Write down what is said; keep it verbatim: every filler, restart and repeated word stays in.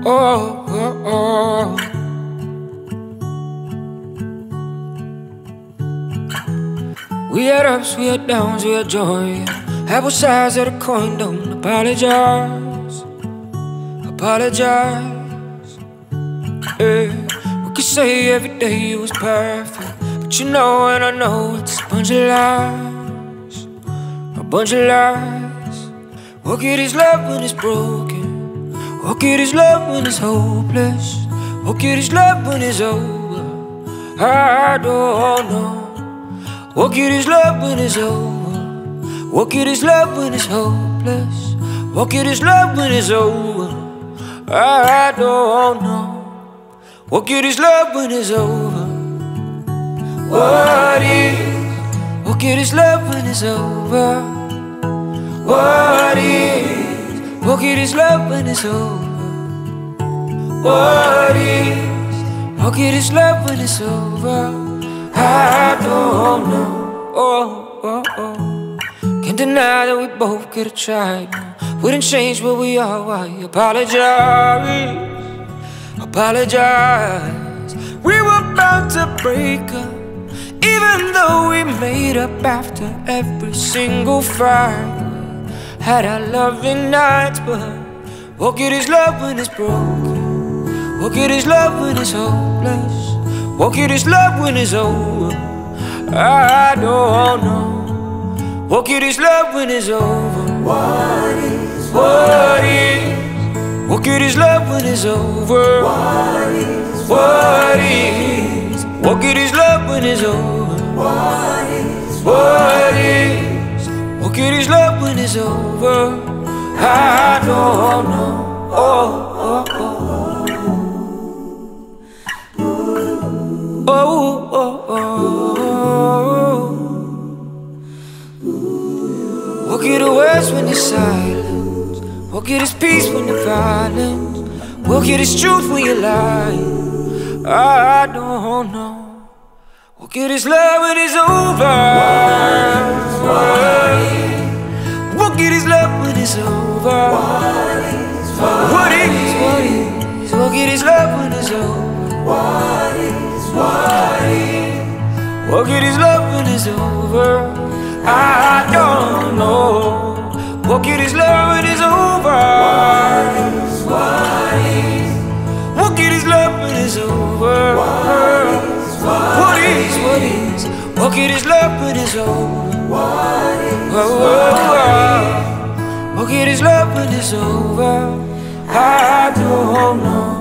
oh, oh, oh. We had ups, we had downs, we had joy. Had both sides of the coin, don't apologize. Apologize. Yeah. We could say every day it was perfect, but you know and I know it's a bunch of lies. A bunch of lies. What good is love when it's broken? What good is love when it's hopeless? What good is love when it's over? I don't know. What good is love when it's over? What good is love when it's hopeless? What good is love when it's over? I don't know. What good is love when it's over? What is? What good is love when it's over? What is? What good is love when it's over? What is? What good is love when it's over? I don't know. Oh, oh, oh. Can't deny that we both could have tried. Wouldn't change where we are. Why apologize? Apologize. We were bound to break up, even though we made up after every single fight. Had our loving nights, but what good is love when it's broken? What good is love when it's hopeless? What good is love when it's over? I don't know. What good is love when it's over? What is? What is? What good is love when it's over? What is? What is? What good is love when it's over? What is? What is? What good is love when it's over? I don't know. Oh, oh, oh. Oh, oh, oh. What good is words when you're silent? What good is peace when you're violent? What good is truth when you lie? I don't know. What good is love when it's over? What good is love when it's over? What is, what is? What good is love when it's over? What is? What is? What good is love when it's over? I don't know. What good is love when it's over? What is? What is? What good is love when it's over? What is? What is? What good is love when it's over? What is? What good is love when it's over? I don't know.